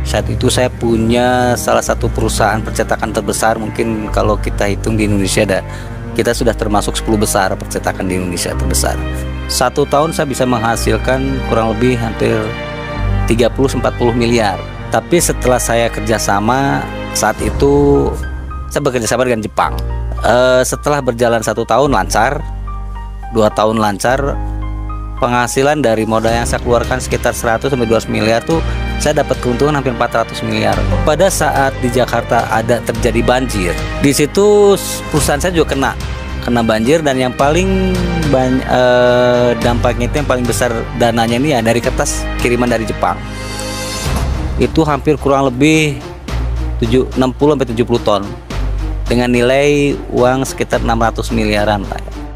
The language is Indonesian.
Saat itu saya punya salah satu perusahaan percetakan terbesar, mungkin kalau kita hitung di Indonesia kita sudah termasuk 10 besar percetakan di Indonesia terbesar. Satu tahun saya bisa menghasilkan kurang lebih hampir 30-40 miliar. Tapi setelah saya kerjasama, saat itu saya bekerja sama dengan Jepang. Setelah berjalan 1 tahun lancar, 2 tahun lancar, penghasilan dari modal yang saya keluarkan sekitar 100-200 miliar tuh saya dapat keuntungan hampir 400 miliar. Pada saat di Jakarta ada terjadi banjir, di situ perusahaan saya juga kena banjir, dan yang paling dampaknya itu yang paling besar dananya ini ya dari kertas kiriman dari Jepang. Itu hampir kurang lebih 60-70 ton dengan nilai uang sekitar 600 miliaran Pak.